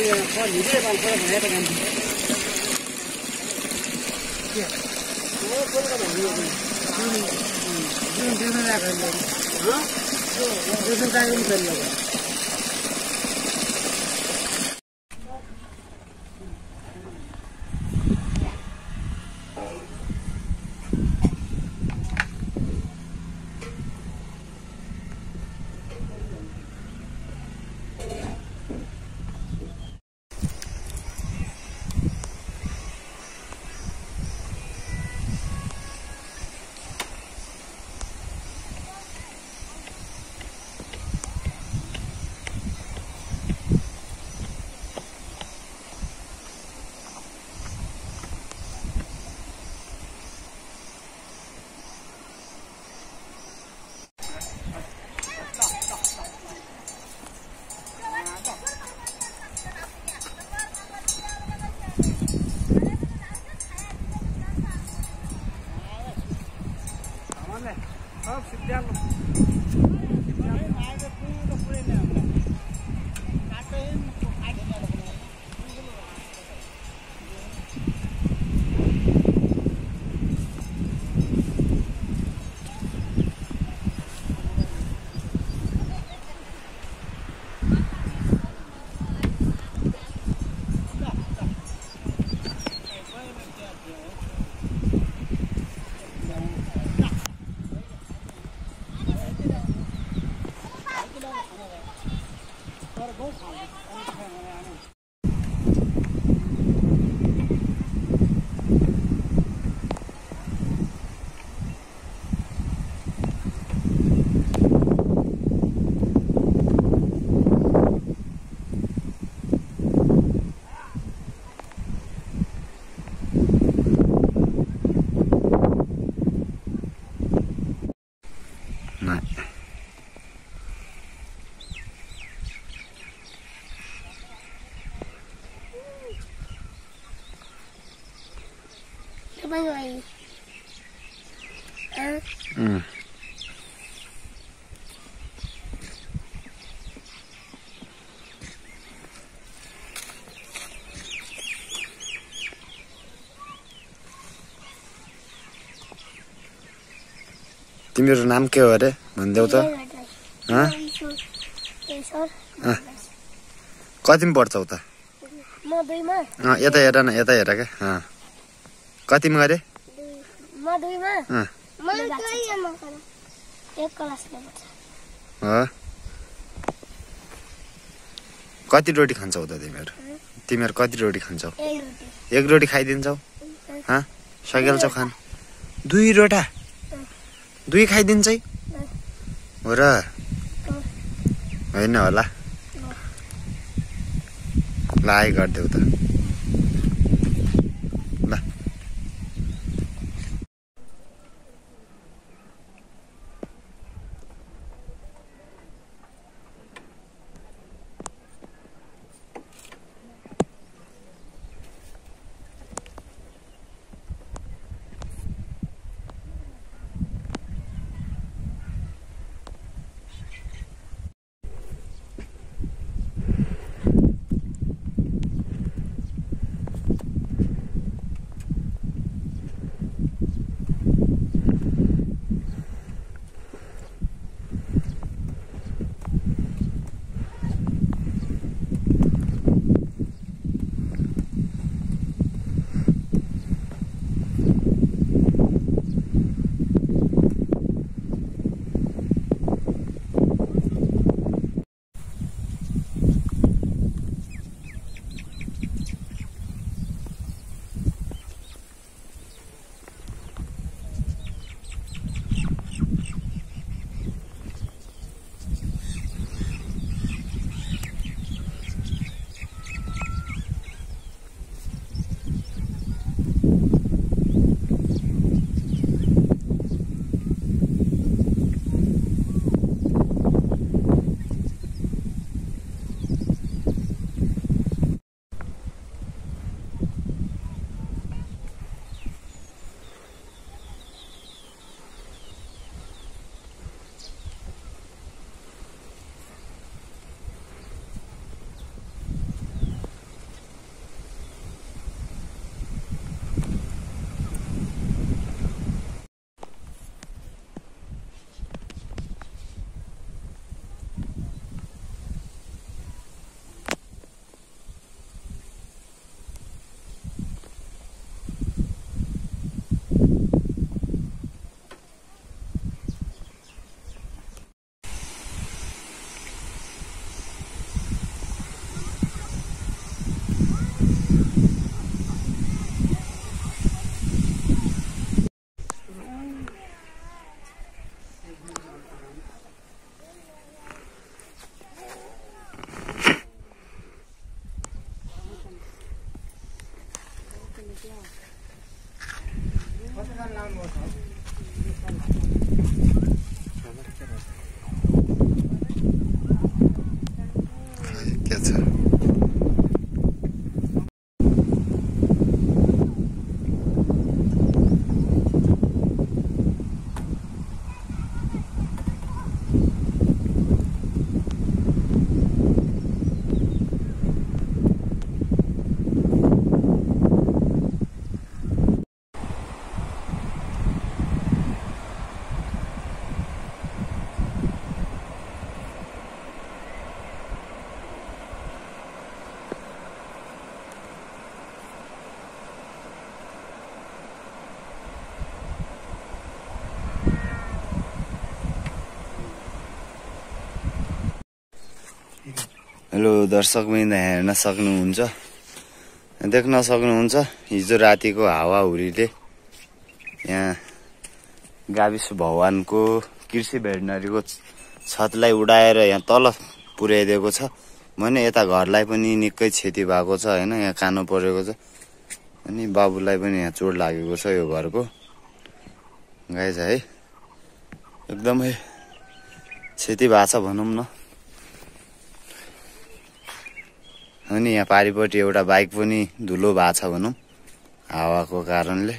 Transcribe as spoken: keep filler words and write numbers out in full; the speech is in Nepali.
Bye bye. Mm. तिम्रो नाम के हो अरे भन्देऊ त ह कतिमा पढ्छौ त म दुईमा अ यता हेर न यता हेर के ह कतिमा गरे म दुईमा अ म दुईमा एक क्लासमा पढ्छ ह कति रोटी खान्छौ त तिमीहरु तिमीहरु कति रोटी खान्छौ एक रोटी एक रोटी खाइदिन्छौ ह सकेल्छौ खान दुई रोटा दुई खाइदिन्छै हो र हैन होला लाइ गर्देऊ त ल हेलो दर्शकबिन्द हेर्न सक्नुहुन्छ देख्न सक्नुहुन्छ हिजो रातिको हावाहुरीले यहाँ गाविस भवनको कृषि भेटनरीको छतलाई उडाएर यहाँ तल पुर्याइदिएको छ भने यता घरलाई पनि निकै क्षति भएको छ हैन यहाँ कानो परेको छ अनि बाबुलाई पनि यहाँ चोट लागेको छ यो घरको गाइस है एकदमै क्षति भएको छ भनौं न अनि यहाँ पारिपट्टि एउटा बाइक पनि धुलो भएको छ भनौं हावाको कारणले